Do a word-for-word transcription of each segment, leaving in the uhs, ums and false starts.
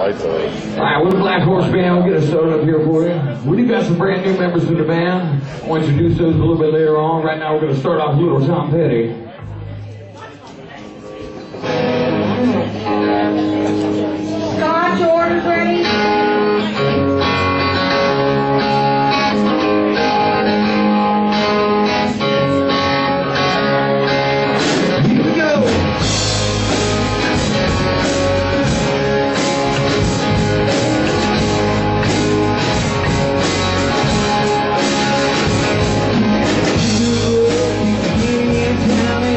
iPhone. All right, we're the Black Horse Band. We'll get us started up here for you. We do got some brand new members to the band. I'll introduce those a little bit later on. Right now, we're going to start off with Little Tom Petty. Scotch orders ready? Town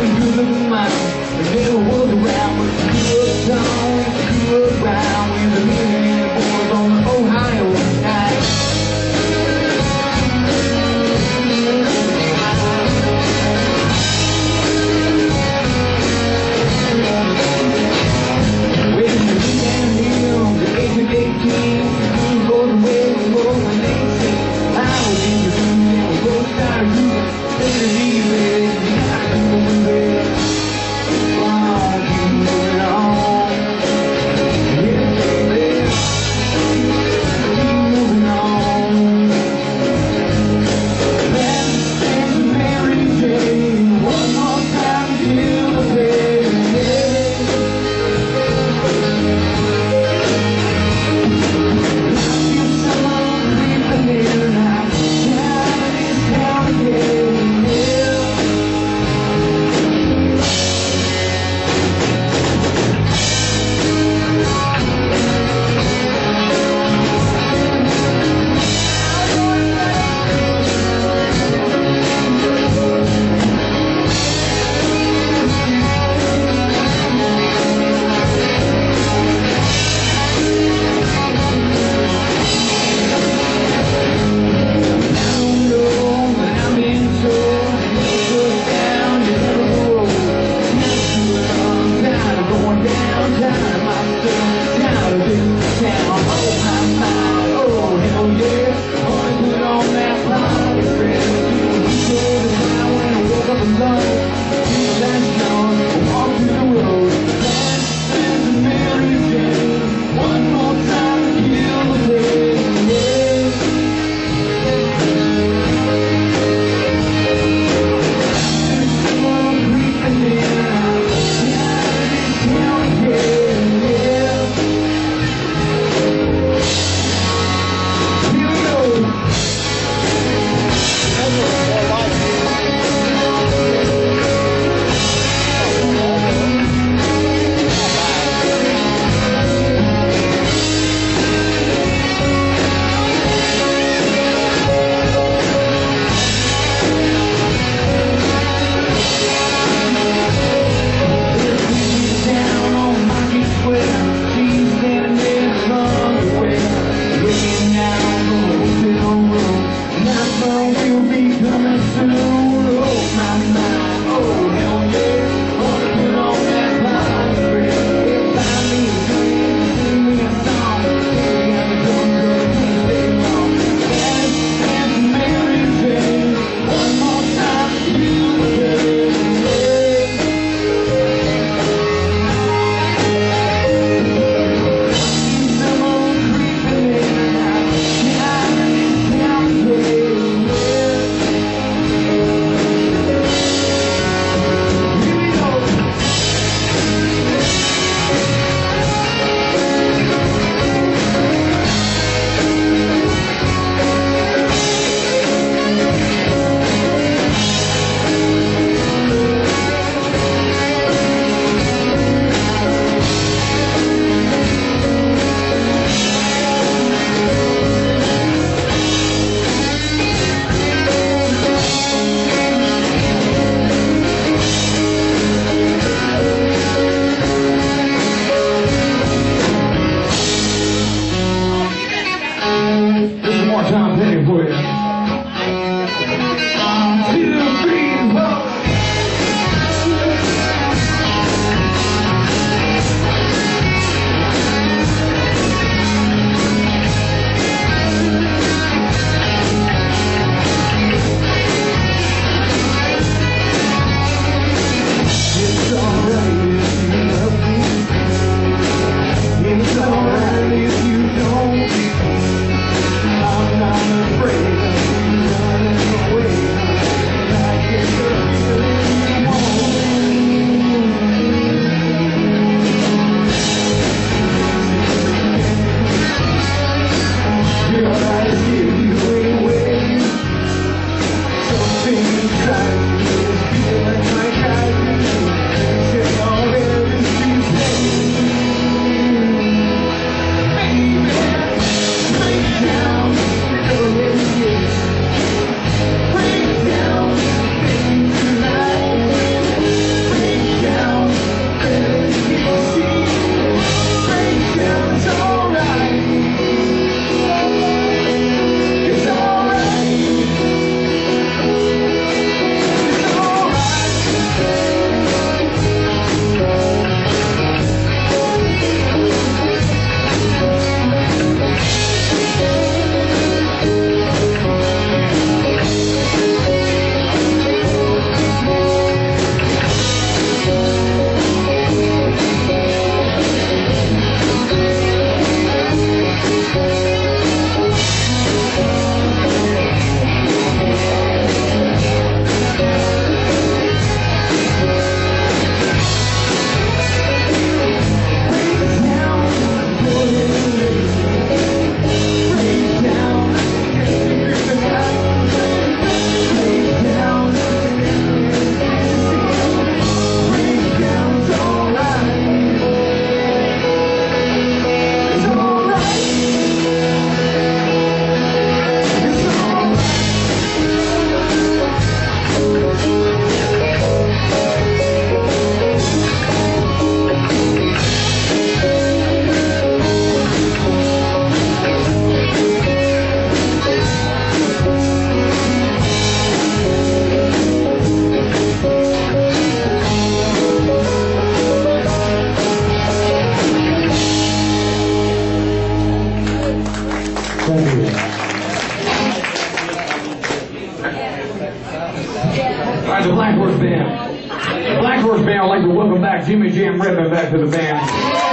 welcome back Jimmy Jam Redman back to the band.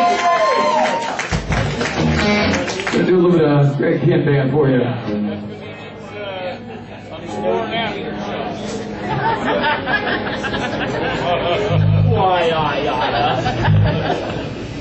Gonna do a little bit of Greg Kent band for you. Why, yada, yada.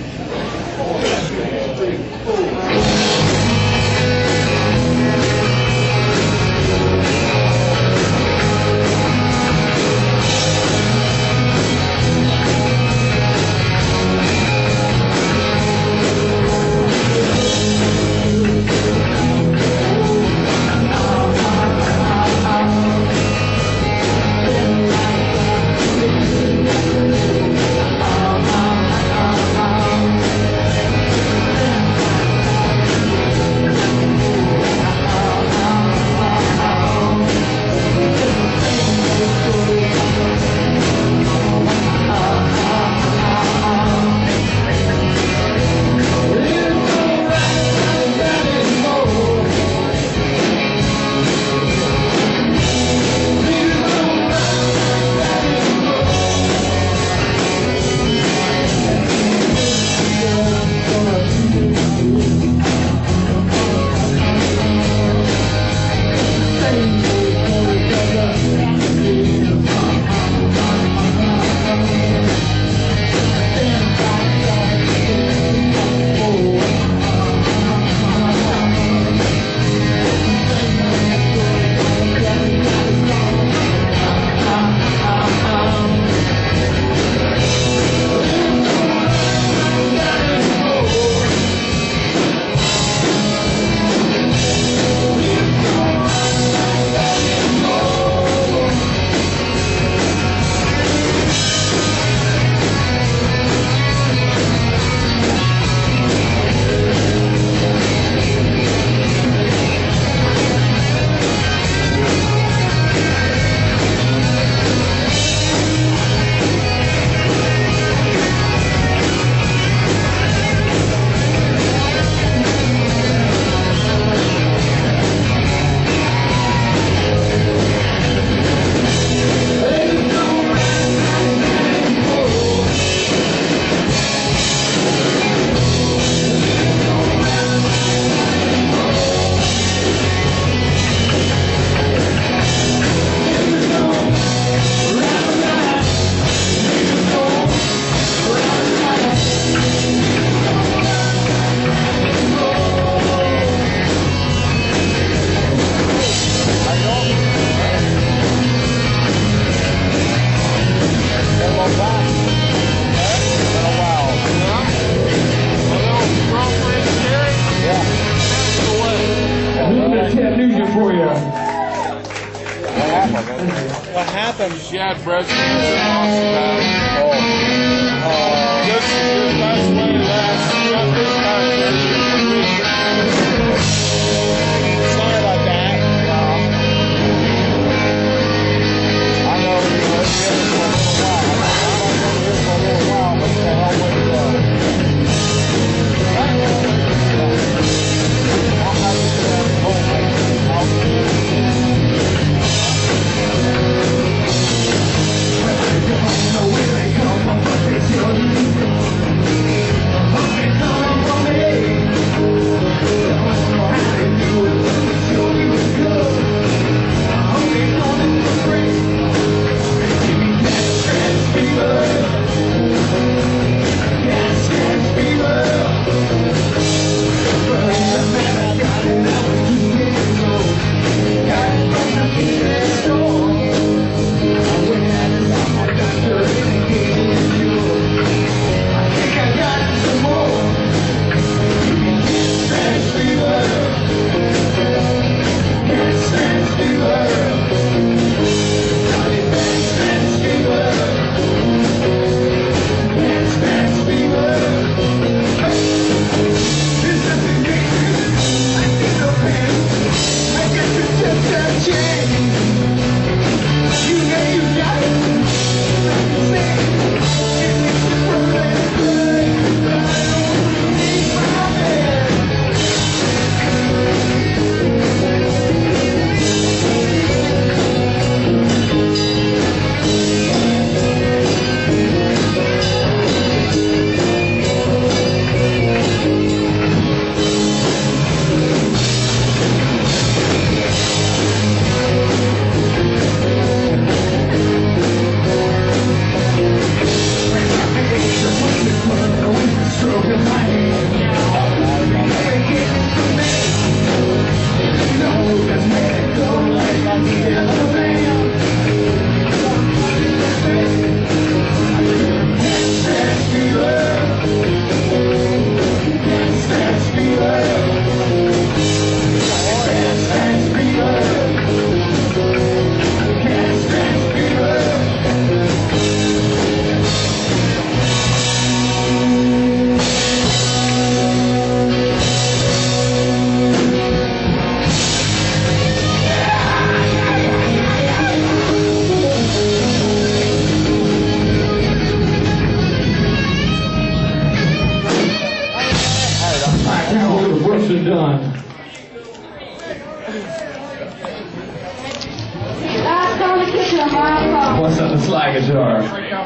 What happened? She had breast cancer. Oh. Uh, this is last way last. She got this time. Sorry about that. Uh, I know we were here for a little while. I'm not going to here for a little while, but the hell with it. I'll have to do that whole thing. Know where they come from. done. That's on the kitchen, Marco. What's on the slide guitar?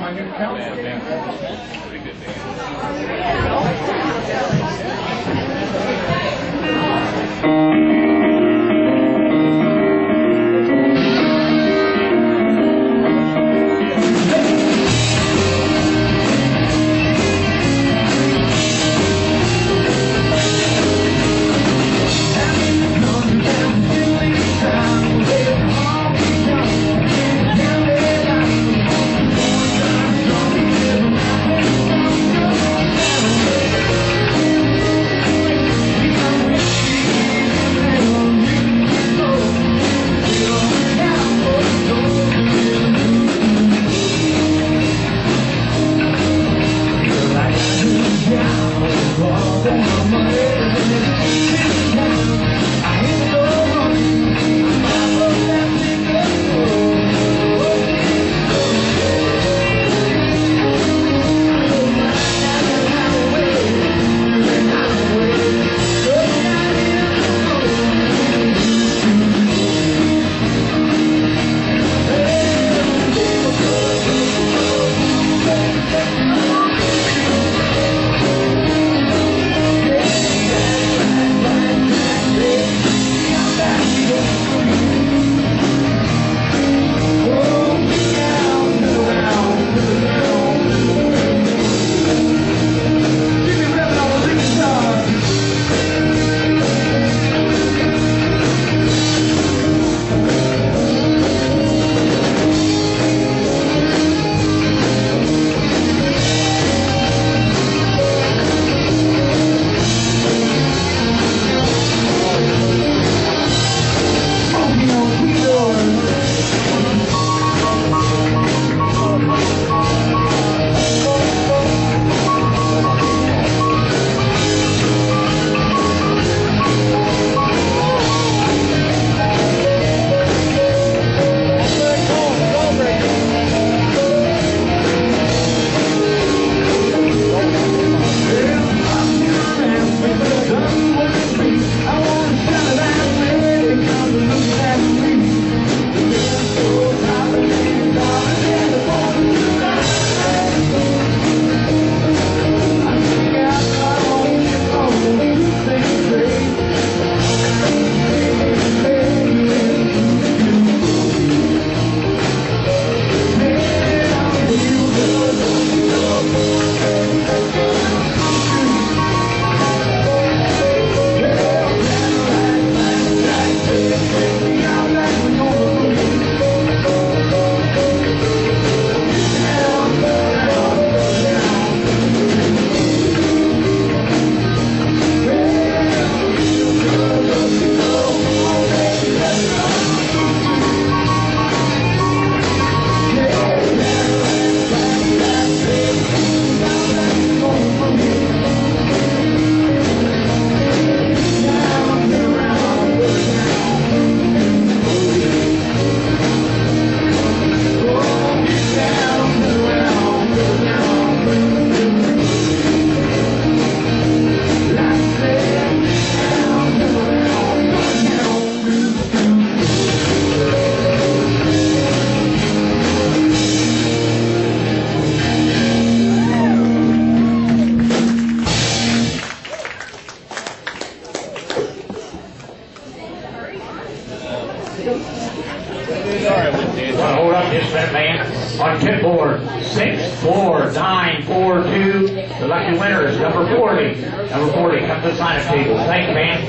Hold up this set, man. On tip board, six, four, nine, four, two. The lucky winner is number forty. Number forty, come to the sign-up table. Thank you, man.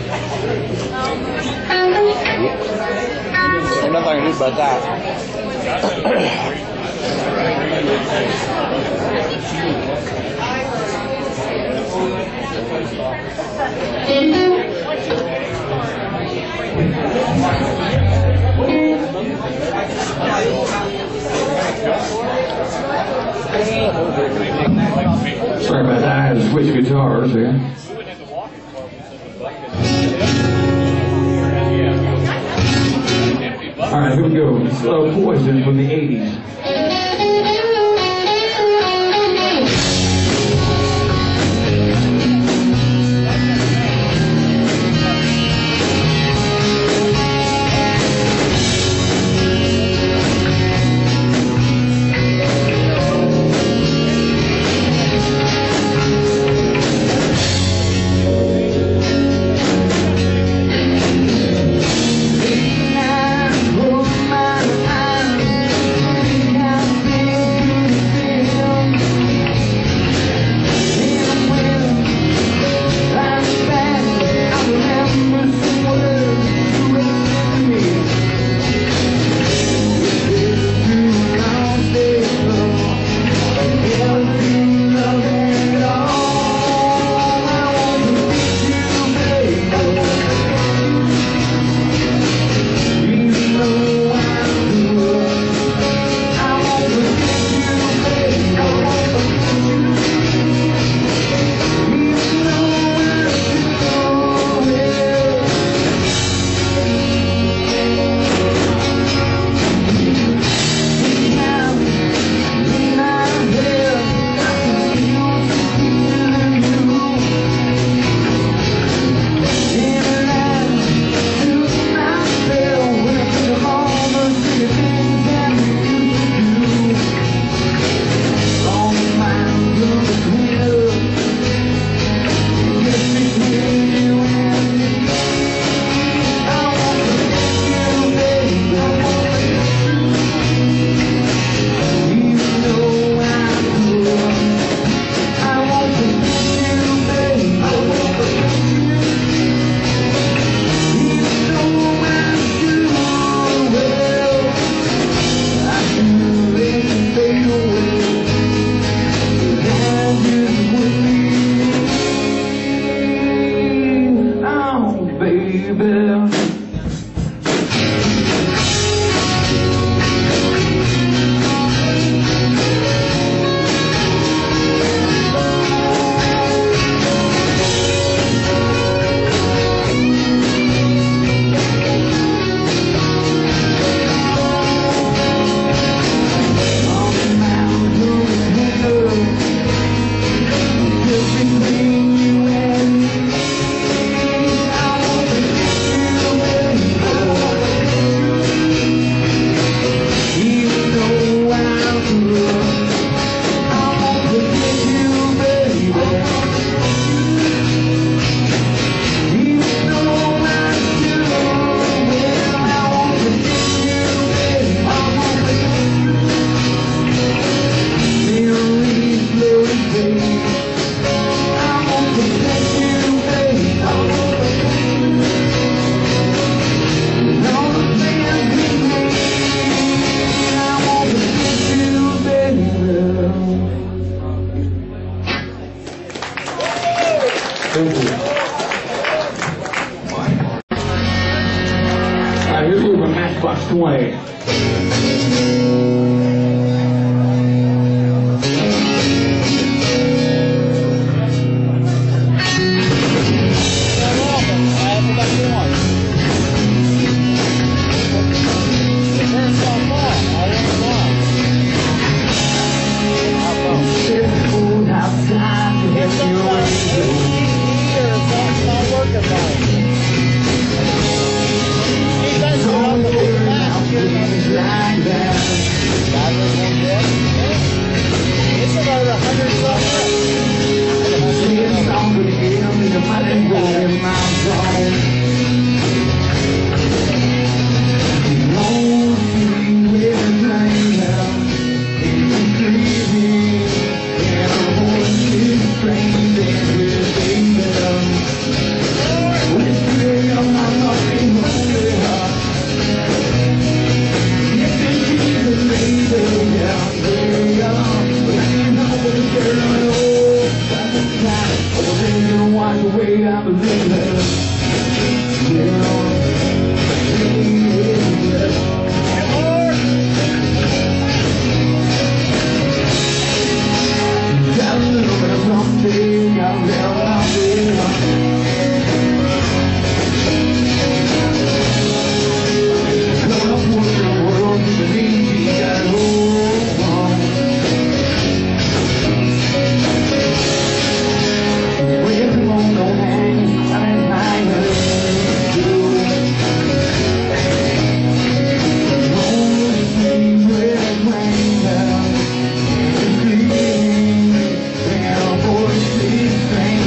Ain't nothing I can do about that. Sorry about that, I had to switch guitars here. Alright, here we go. Slow Poison from the eighties. All right, here's a little bit of Matchbox twenty. Strange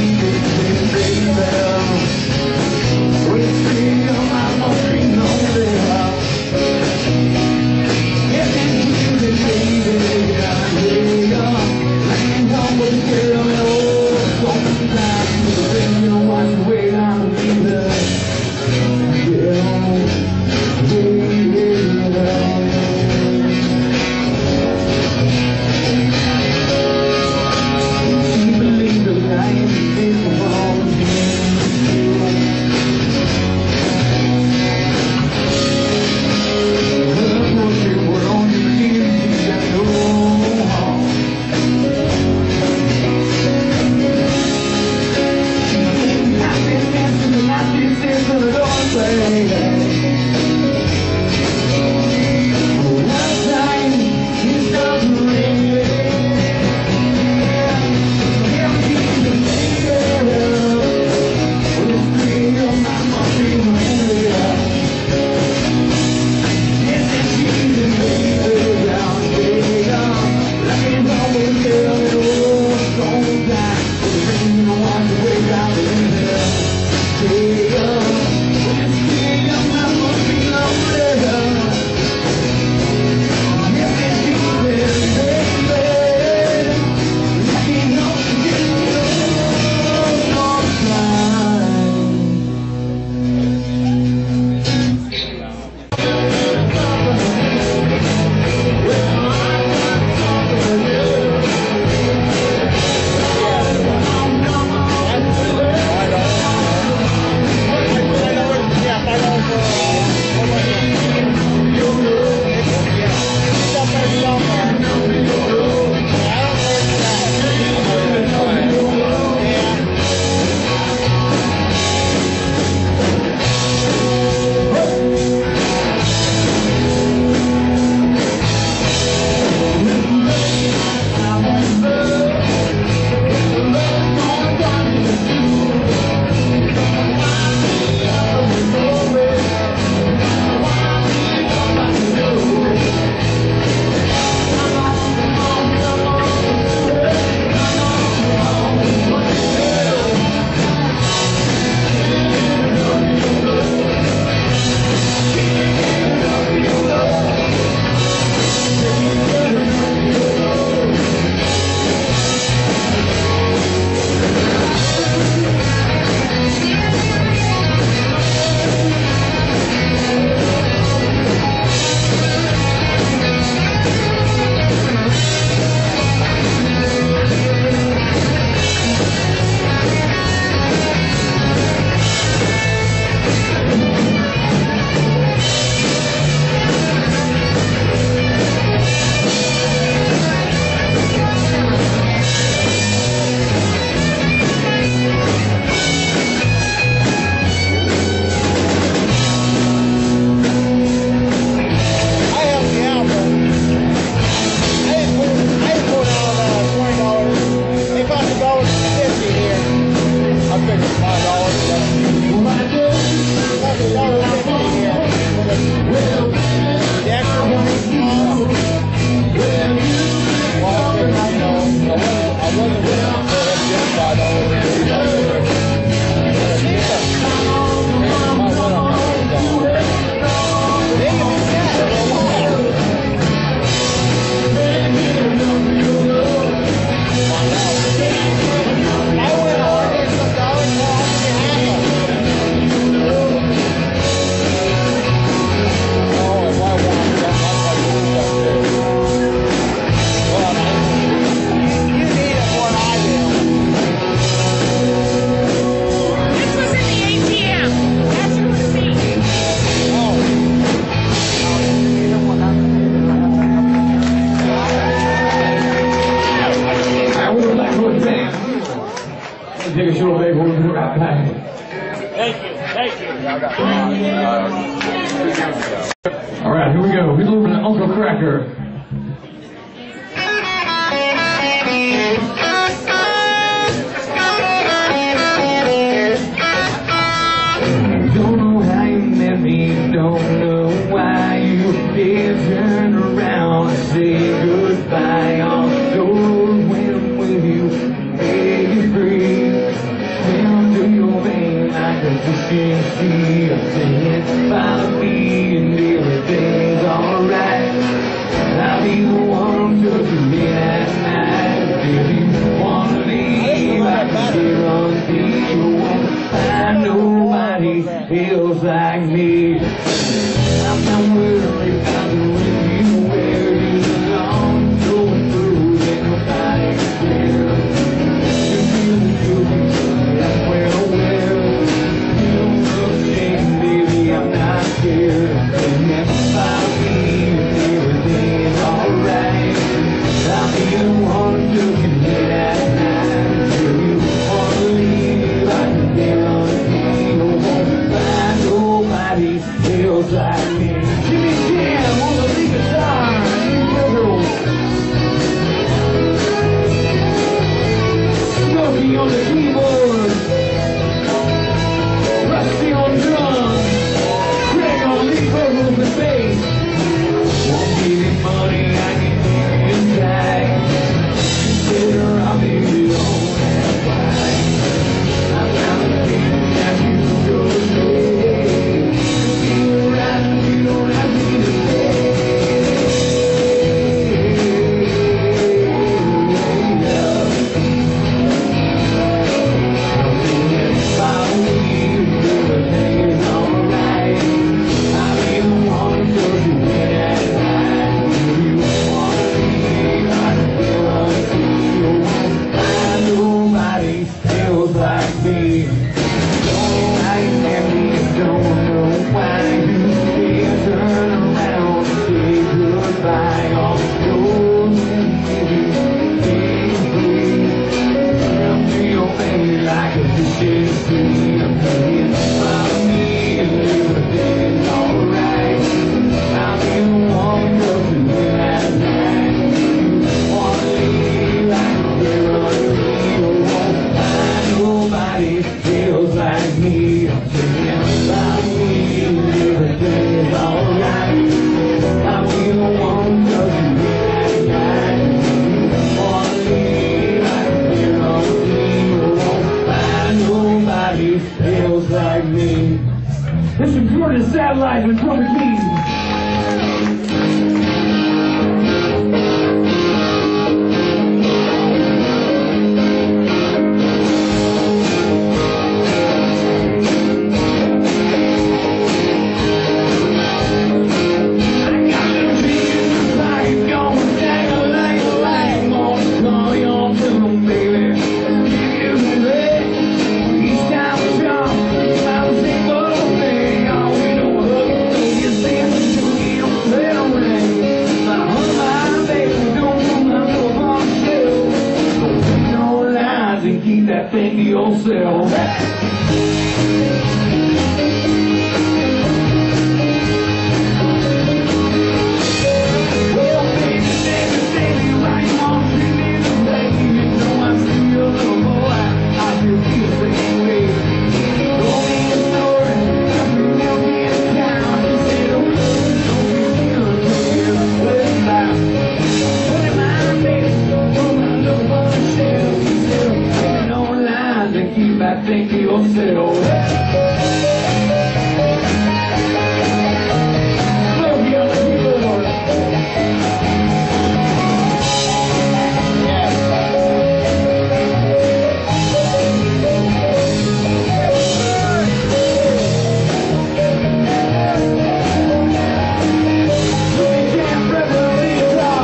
take a short break. We'll be right back. Thank you, thank you. All right, here we go. Here's a little bit of Uncle Cracker. Don't know how you met me, don't know why you did turn around and say goodbye. All those went with you, made you free. Down to your vein like a fishing sea. I'm saying follow me and everything's alright. I'll be the one to do it at night. If you wanna leave, I can guarantee you won't find nobody else like me. I'm not worried about doing you where you belong. Going through it, nobody cares. You feel the truth, that's where I will. You don't look ashamed, baby, I'm not scared. And never follow me if everything's alright. I'll be the one to do it at night. If you wanna leave, I can guarantee you won't find nobody else like me. Jimmy Jam on the lead guitar, Smokey on the keyboard, Rusty on drums, Greg on lead vocals and bass. Won't give you money, I can give you time. Consider I'll be the only one. I'm not the king that you go say. You're right, you don't have me to say. Follow me, everything's alright. I'll be the one to do it at night. If you wanna leave, I can guarantee you won't find nobody else like me. Don't know how you met me, don't know why you did turn around and say goodbye. All those in you, stay free. Come to your baby like a fishing sea. I'm saying follow me and everything's alright. I'll be the one to do it at night. If you wanna leave, I can guarantee you won't find nobody else like me. I'm saying follow me and everything's alright. I'll be the one to do it at night. If you wanna leave, I can guarantee you won't find nobody else like me. This is Jordan Satellite with Brother King. I got the feeling like it's gonna shine like a light. I'm gonna call you on to them, baby. Give you the red. Each time we jump, I was single thing. All we know is you see me to me on the ring. I hung my baby, don't put my love on sale. Don't take no lies and keep that thing to yourself. Well, baby, baby, baby, why you wanna treat me this way? You know I'm still your little boy. I feel the same way. Told me a story, got me milk in town. She said, oh, don't be scared, don't get upset about. Put in my baby, put my love on the shelf. She said, take no lies and keep that thing to yourself. Smokey on the keyboard. Jimmy Jam, brother, lead guitar.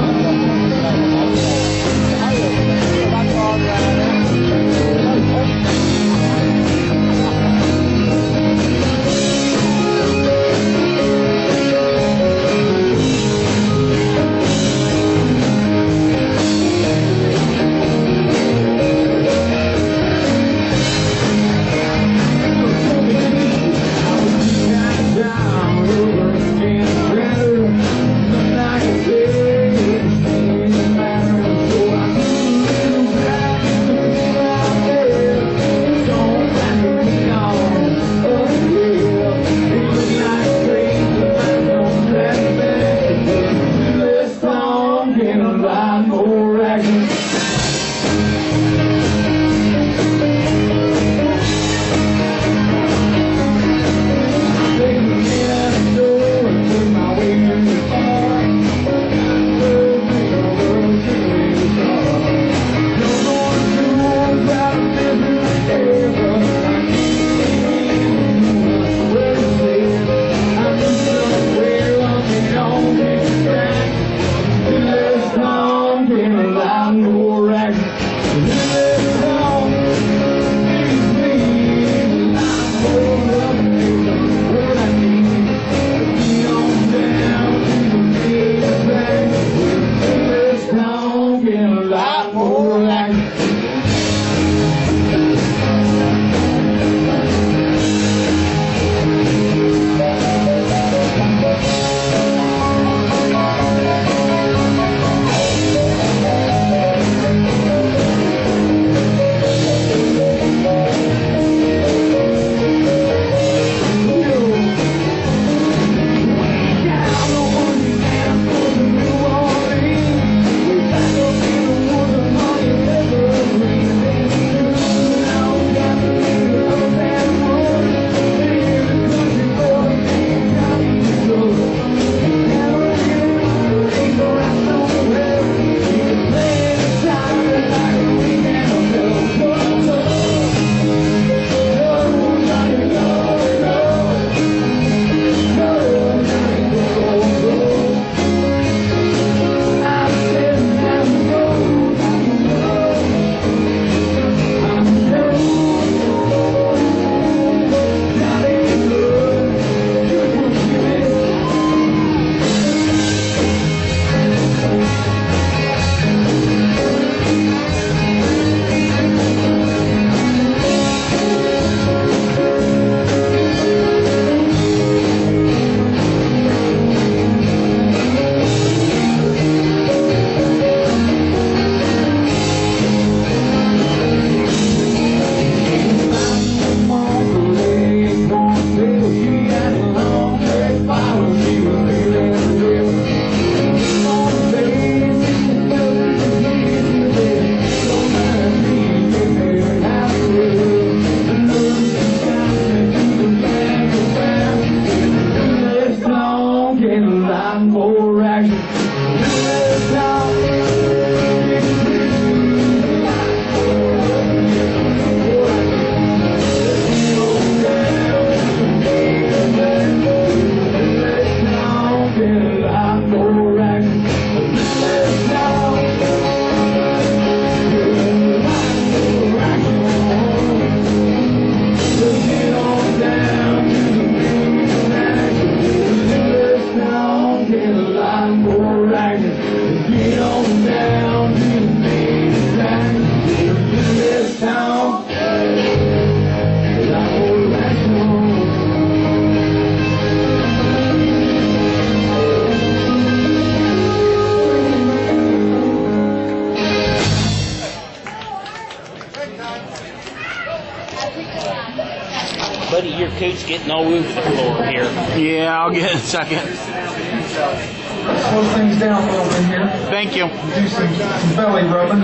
Buddy, your coat's getting all over the floor here. Yeah, I'll get it in a second. Slow things down a little bit here. Thank you. Do some, some belly rubbing.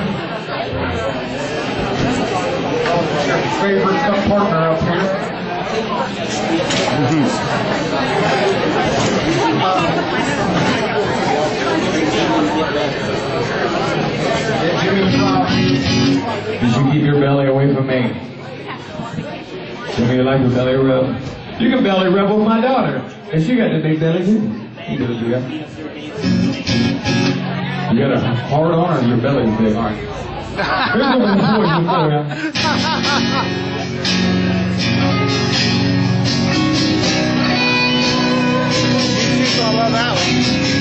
Your favorite cup partner up here. Get Jimmy Drop. You should keep your belly away from me. Jimmy, you like the belly rub? You can belly rub with my daughter. And she got the big belly too. You do it, you got. You got a hard on or your belly's big? All right. Here's one of the boys before you. I love that one.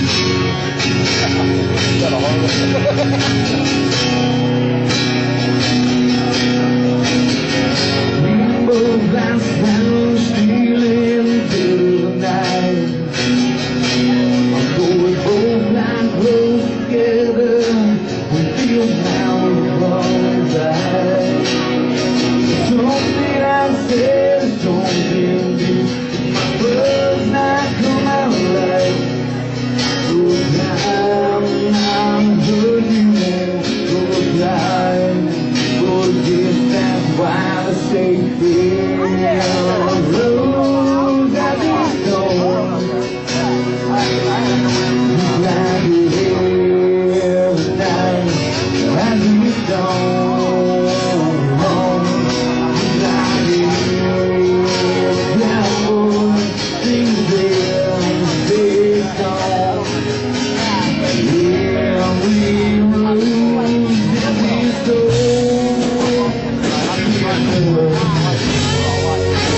Got a hard Rainbow glass panels stealing through the night. I'm going both lines close together. We feel now wrong side. Something I said, something new. My words not come out right. So time I'm hurting you, so time. But yes, that's why I say yeah. Rose at the door. Like you every time as you gone home. Like you that boy things there they gone. Yeah, we lose and we go.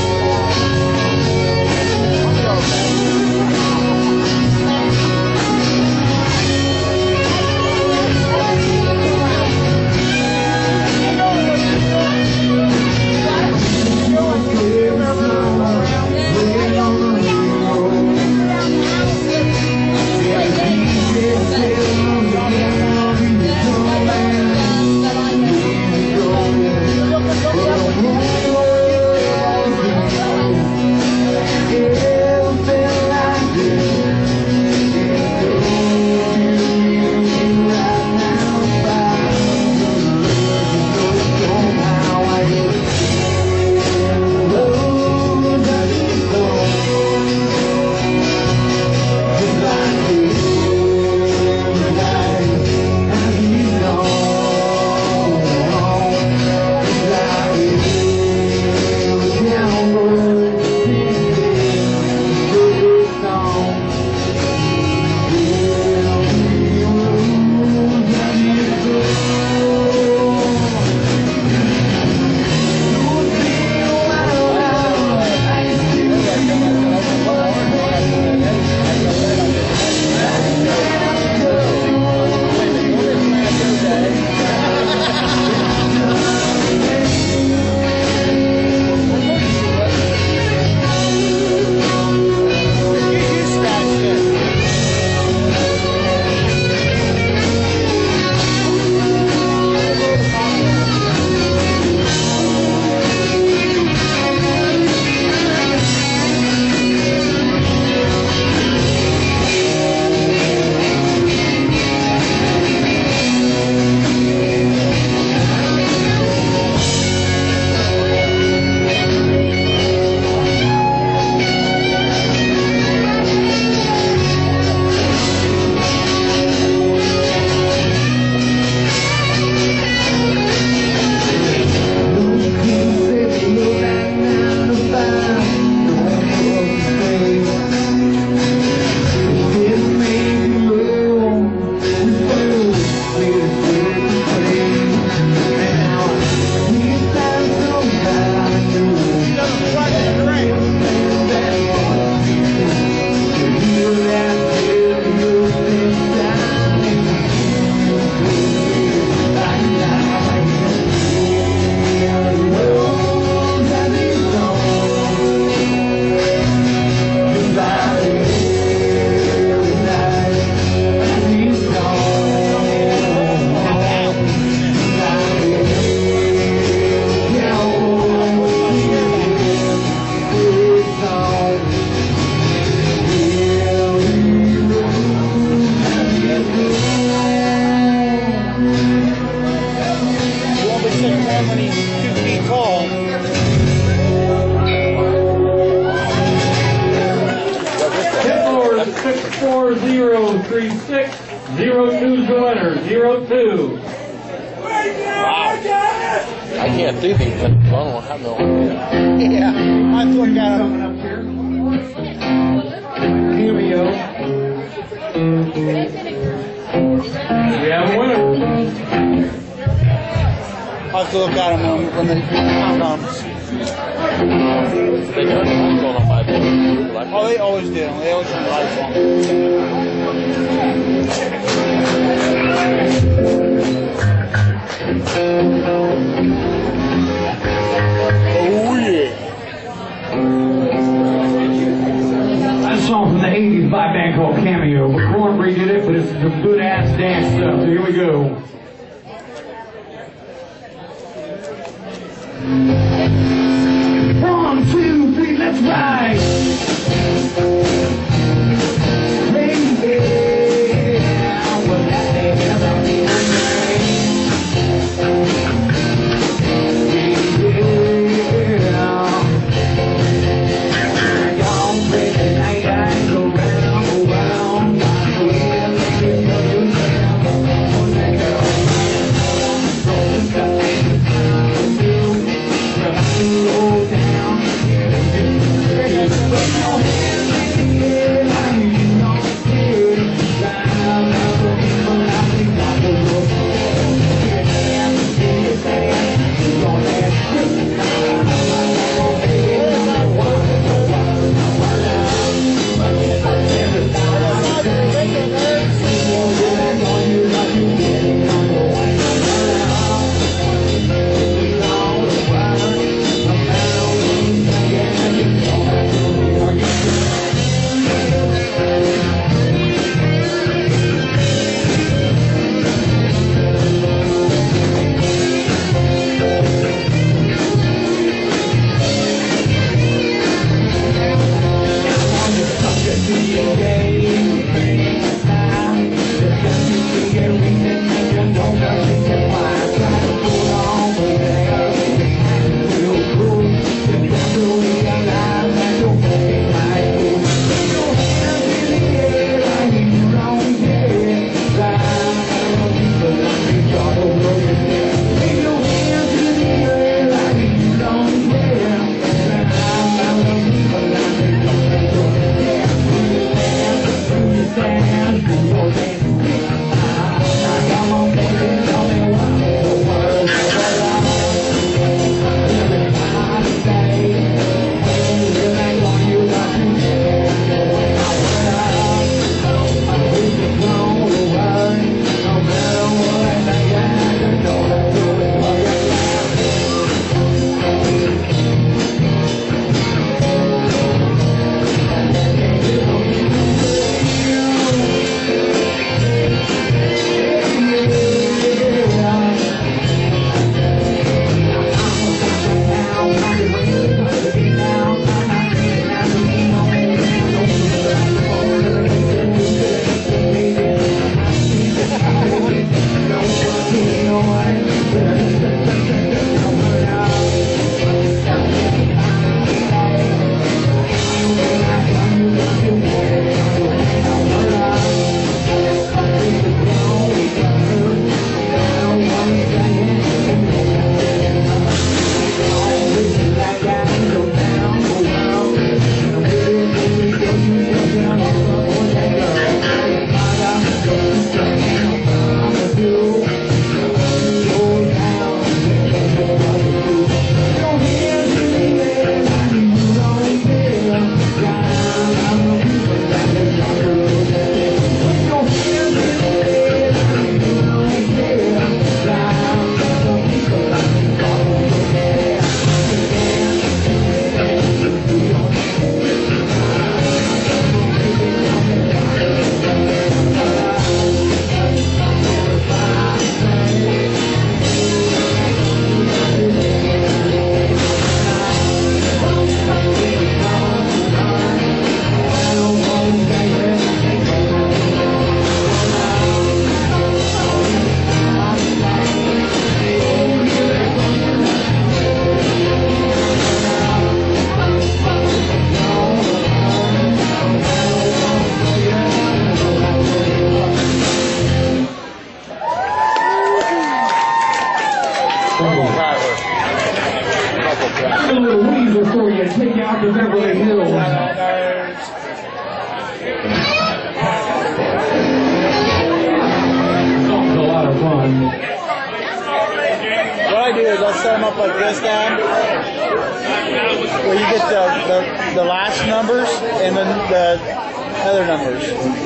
four zero three six. Zero two's the winner. Zero two. Wow. I can't see these, but I don't have no idea. Yeah, I look at them. Cameo. We have a winner. I have to look at them when, when they come on. They turn the lights on my boat. Oh, they always do. They always turn the lights on. Oh, yeah. That's a song from the eighties by a band called Cameo. But Cornbreed did it, but it's some good ass dance stuff. So here we go. One, two, three, let's ride. Baby, well, that ain't about me tonight. Yeah. Y'all break the night, I go round, go round. I will make you know you down. On that girl, rolling stuff ain't time to do. Roll down. little Weezer for you. Take you out to Beverly Hills. Song's a lot of fun. What I do is I'll set them up like this, Dad. Where you get the, the, the last numbers and then the other numbers.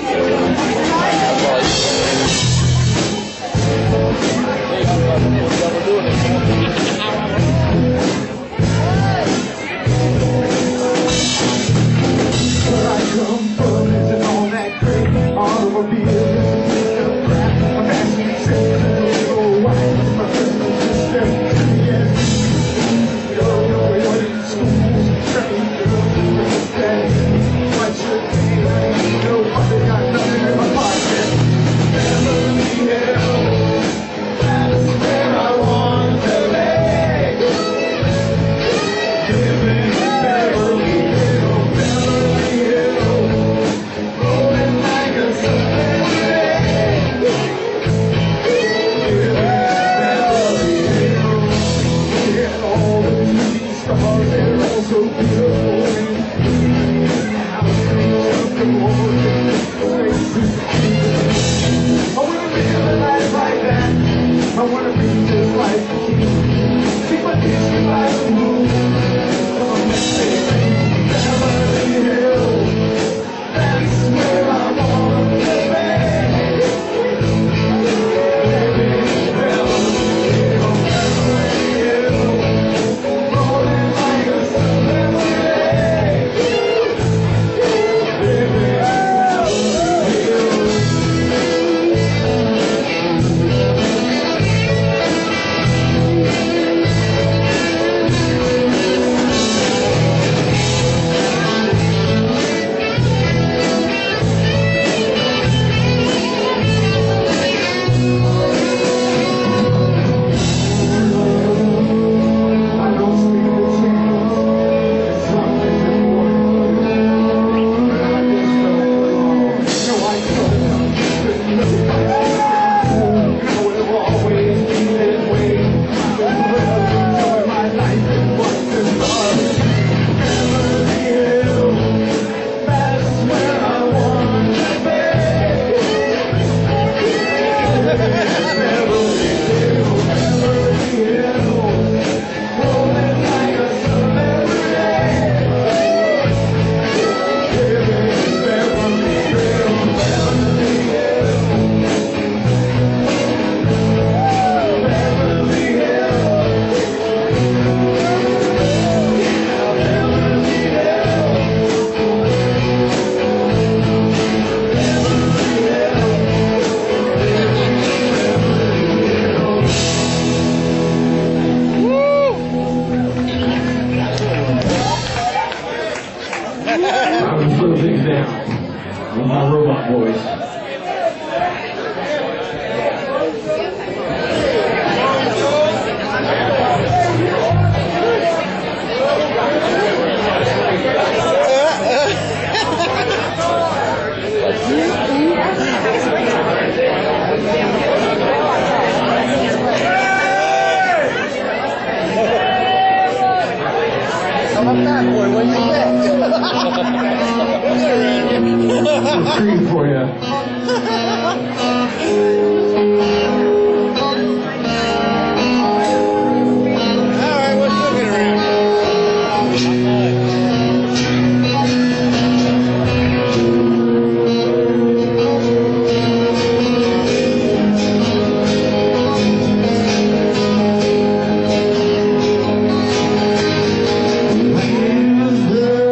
Where I come from isn't all that great. Automobile is a piece of crap. I'm asking six little white. My personal sister, yes. You don't know what in schools, train girls, and that. What's your name? Nobody got nothing in my pocket. Beverly Hills, that's where I want to be. Living in Beverly Hills, Beverly Hills, rolling like a celebrity. Living in Beverly Hills, yeah, all the movie stars, they're all so beautiful. I wanna live a life like that. I wanna be just like the king. Keep my history by the rules. I'm living in Beverly Hills. That's where I want to be. Living in Beverly Hills, Beverly Hills, rolling like a celebrity. Living in I don't speak the chance. Something's important. But I just don't belong. No, I don't. There's nothing I can do. I will always be this way. I will enjoy my life and what's in love. Beverly Hills, that's where I want to be. Beverly Hills, Beverly Hills, rolling like a celebrity. Living in Beverly Hills, Beverly Hills, Beverly Hills, yeah, Beverly I'm gonna slow things down with my robot voice. Come up back, boy. What do you think? Treat for you. All right, what's looking around?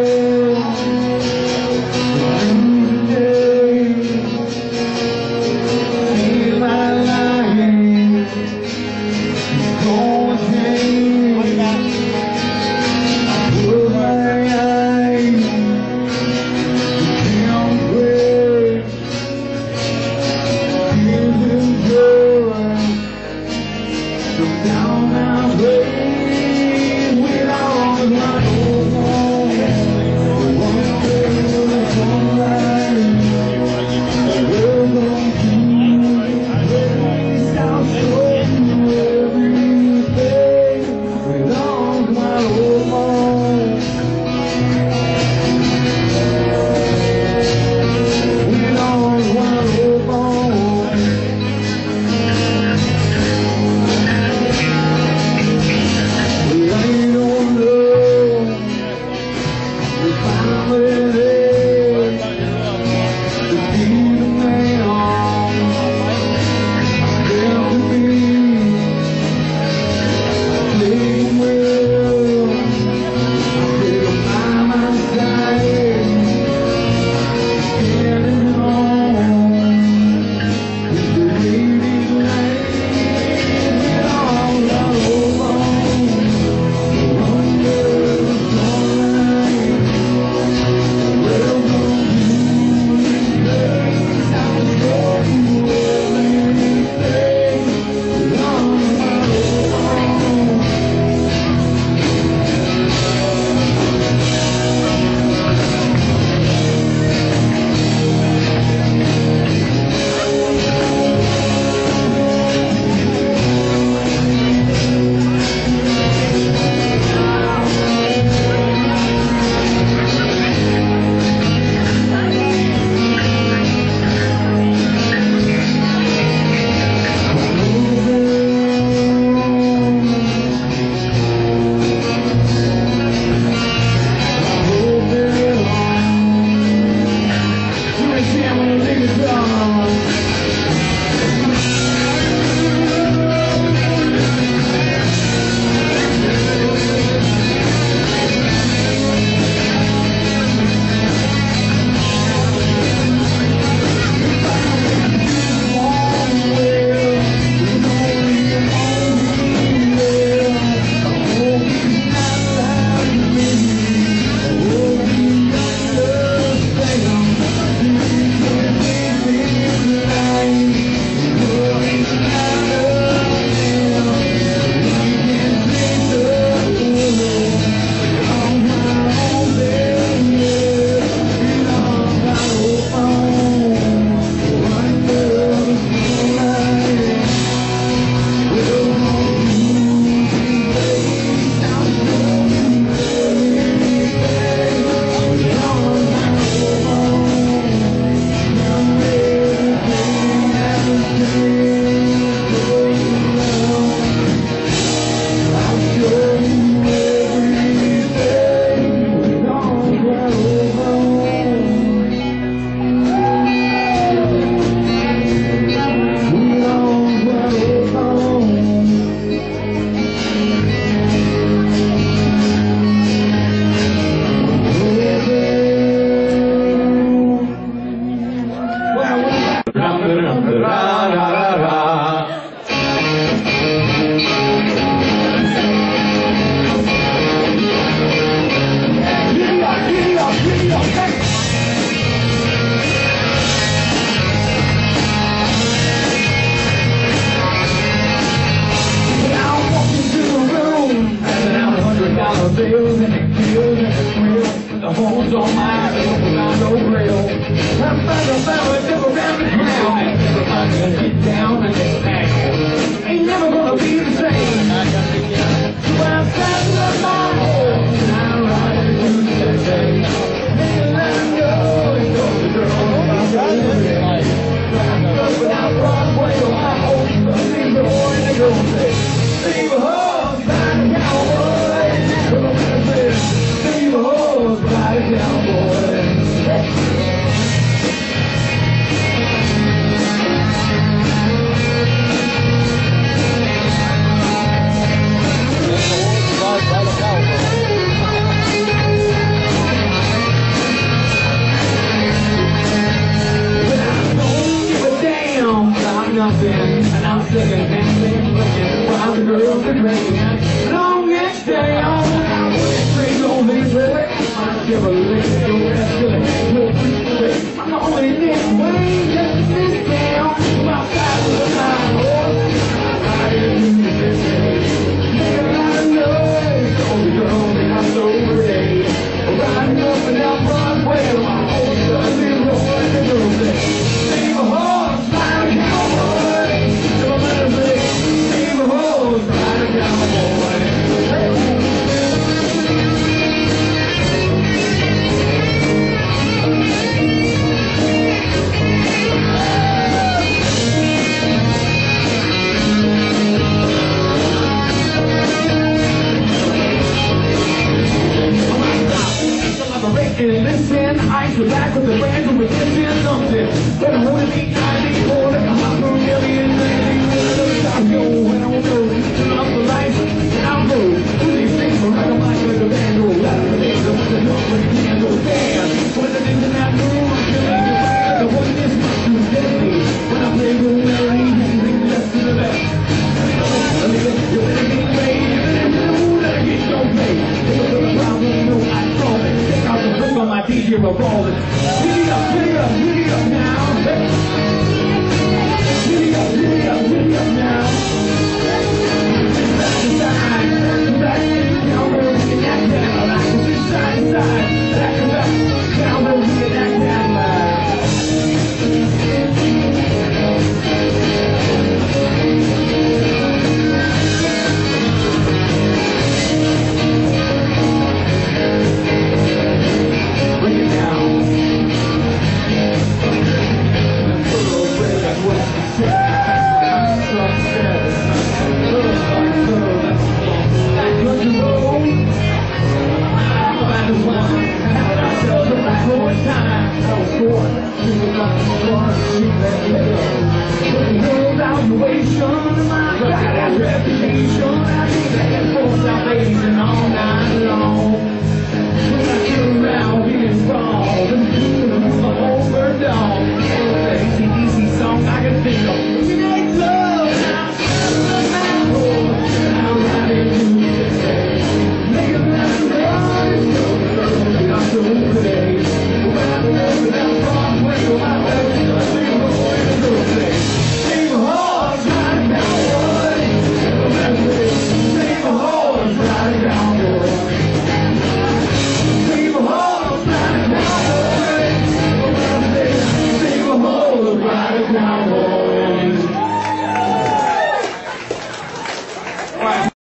Today the horns on my around no grill. I'm about to bow it up around the ground. Everybody's gonna get down and get down. Ain't never gonna be the same. So I'm standing up my horse and I'm riding to the day. Let him go, it's over, girl. Riding up without Broadway on my horse, but leave the boy and they go say, leave a horse, ride a cowboy. Come on, leave a horse, ride a cowboy. Nothing, and I'm second dancing, looking while the girls are drinking. Long next day on, I'm straight on this way. I give a little escalate, no free. I'm the only thing way just to sit down. My side of the horse, I didn't do this day. They're not noise, all the girls they are so great. Riding up and down Broadway, my horse doesn't roll, and the girls say, save a horse, ride a cowboy. And listen, I go back with the brand who was missing something. But I wanna be ninety-four, like a hot for a million, ninety, I'll go when I won't go. Turn off the lights, and I'll go. Do these things for like a mic like a band, go out of the days, when the note, when the can go stand. When the things in that room, I'm feeling the way, the one is not too deadly. When I play the melody, anything left to the left. I mean, you better get paid, you better get the mood, let it get your pay. Take a little problem, no, I saw it. Check out the book on my D J, we're rolling. Giddy up, giddy up, giddy up now. Giddy up, giddy up, giddy up now. Back to side, back to down where we can act down. Back to side to side, back to back, down where we can act down. Bring it down. Evaluation